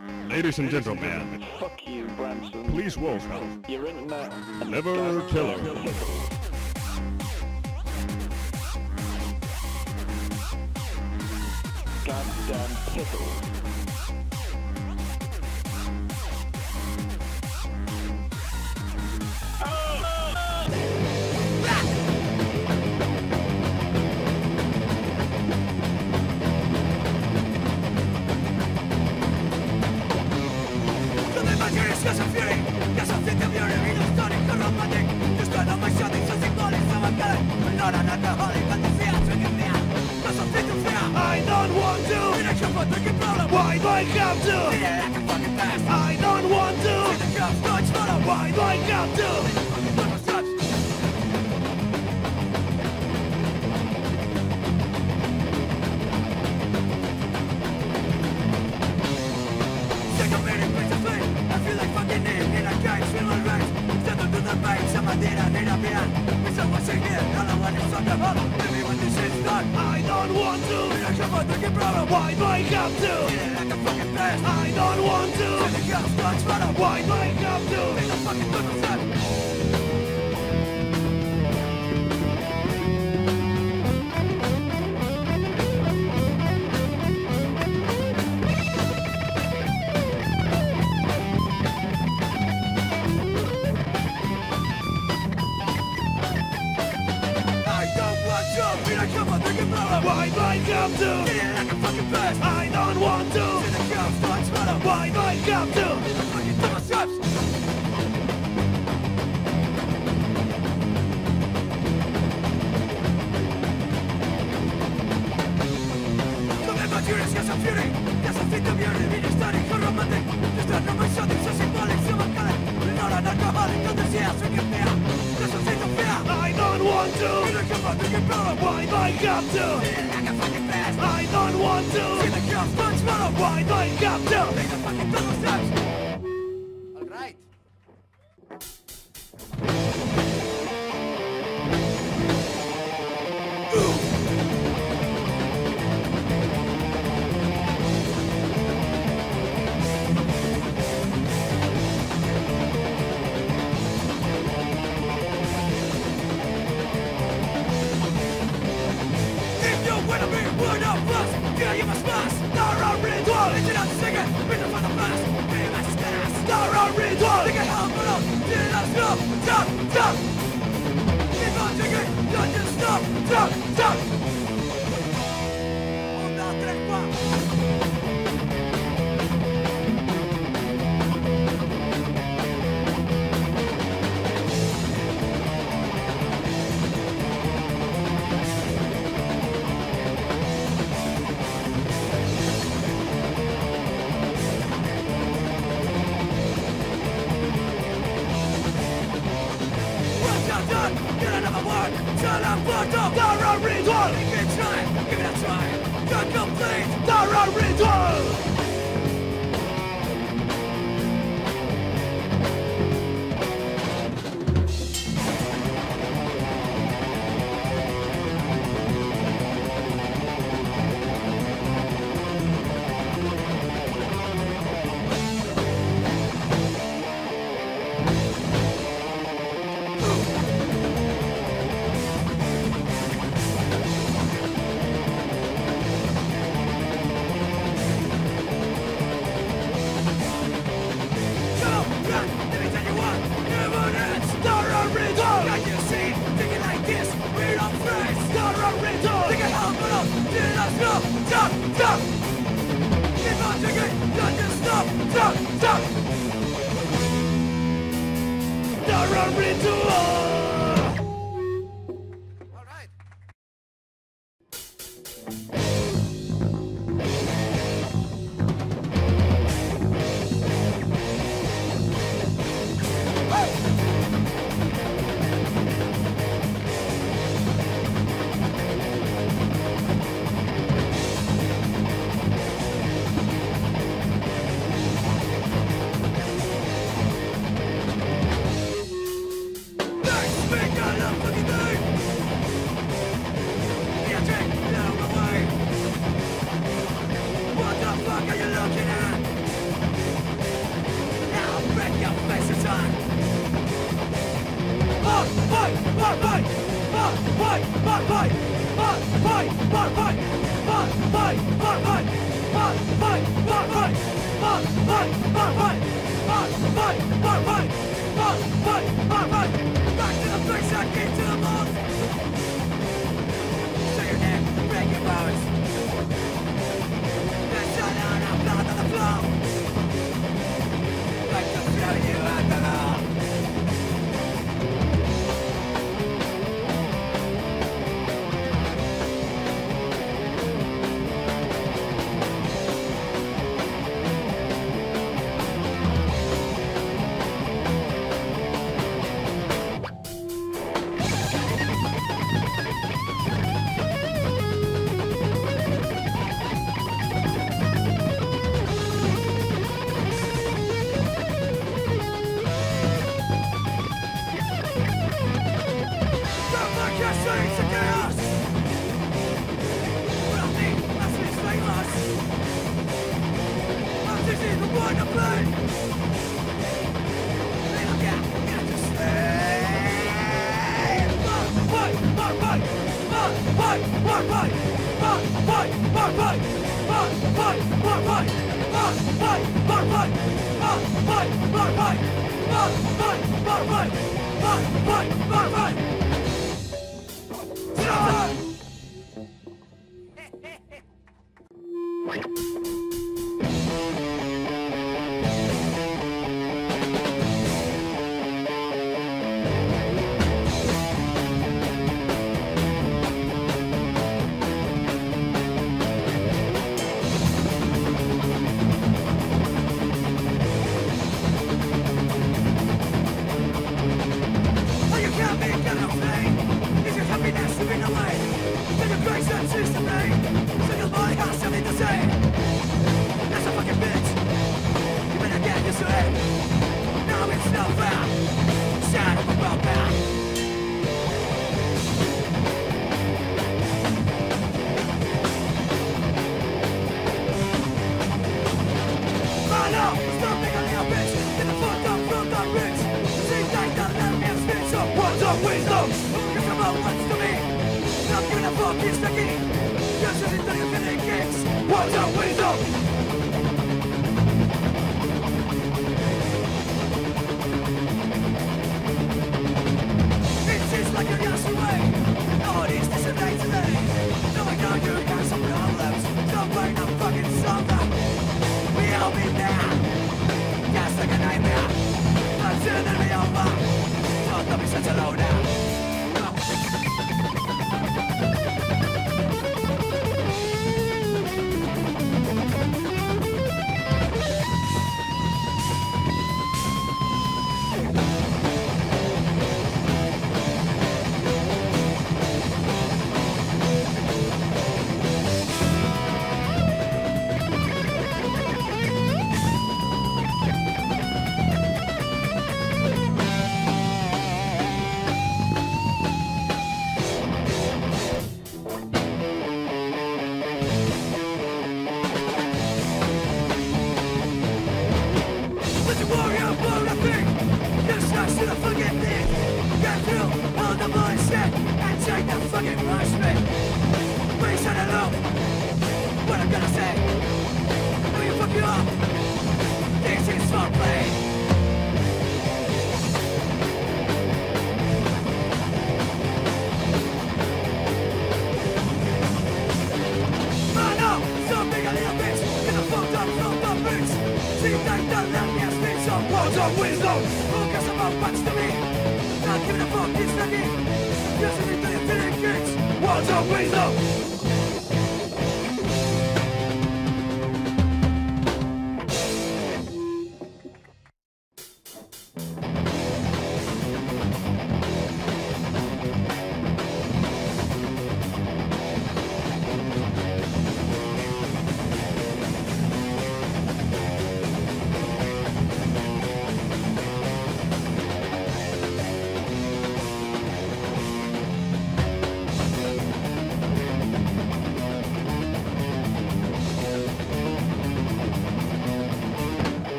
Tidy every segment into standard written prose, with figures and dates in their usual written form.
Ladies and gentlemen, Fuck you, Branson. please welcome Your internet. Never Killer. Goddamn pickle. I don't want to. Why do I have to? I don't want to. Why do I have to? I don't want to. Why do I have to? I don't want to. Why do I have to? Why do I have to? I don't want to. Why do I have to? I don't want to. Why do I have to? I don't want to. Why do I have to? All right. You must pass. The Rum Ritual. It's not singing. It's for the past. Be my stairs. The Rum Ritual. Take it home, but up. Did not stop. Stop. Stop. Keep on singing. Don't just stop. Stop. Stop. Una, tres, cuatro. The Rum Ritual! Give it a try, give it a try. Don't complete the Rum Ritual! Back to the place I came to the mouth. Say your name, break your bones. Then shut down and blood on the floor. Like to throw you at the law.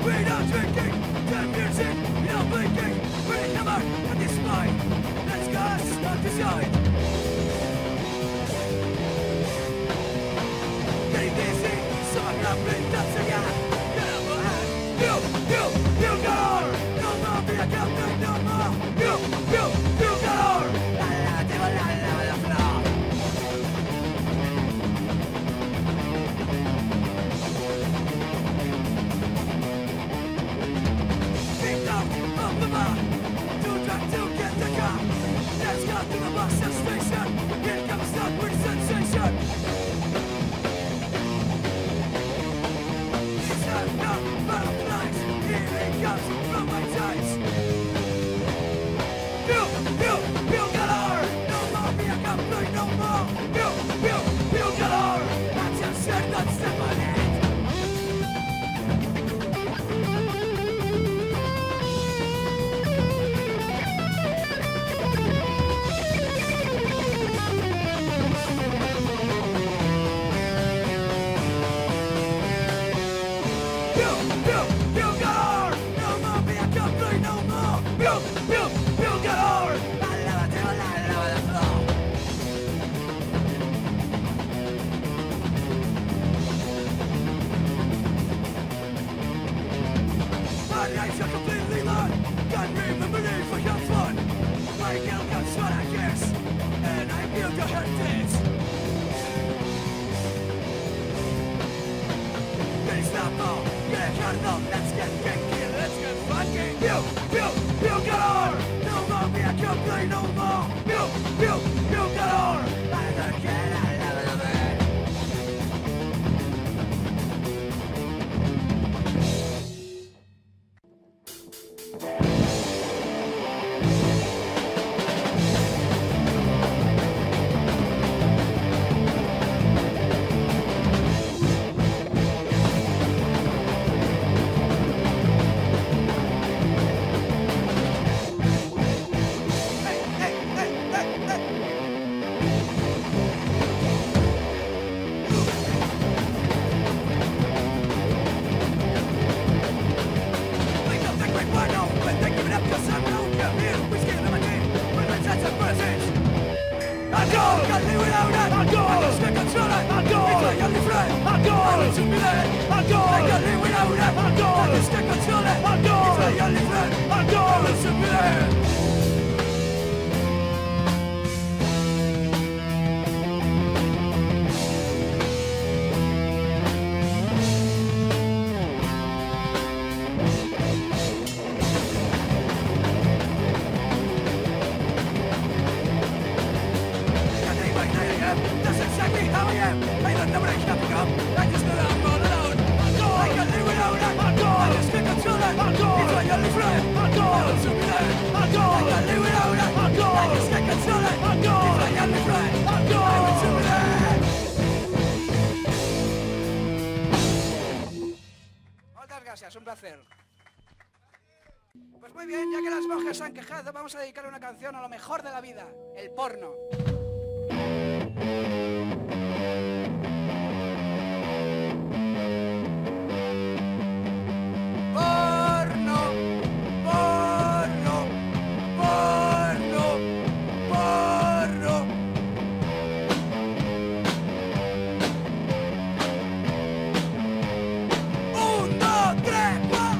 We're not drinking, no blinking. We're in the mark at this point. Let's go! not decide. Getting dizzy, so I'm grappling, that's a gap. You galore. No more, be a captain, no more. You galore. La la, digo la la, la flor. Picked up off the bar. Too drunk to get the car. Let's go to the bus station. Here comes the quick sensation. It's not butterflies. Here it comes from my tights. You galore. No more, be a captain, no more. You galore. That's your shirt, that's the money. Let's get kinky, let's get funky. You galore. No more, be a complaint, no more. You galore. I don't care, I love it. Gracias, un placer. Pues muy bien, ya que las monjas se han quejado, vamos a dedicar una canción a lo mejor de la vida, el porno. Porno, porno, porno, porno. Un, dos, tres, cuatro.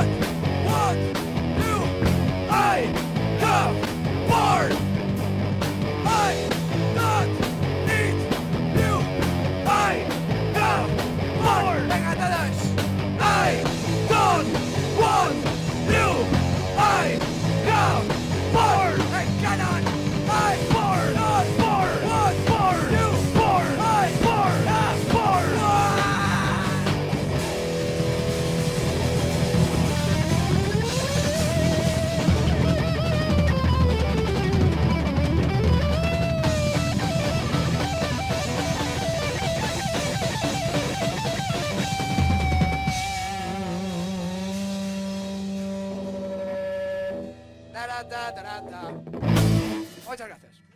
not want you. I have born. I don't need you. I have born. Venga todos. I don't want you. I have born. Hey, canon. I born. Not born. What born? You born. I born. Not born. Muchas gracias.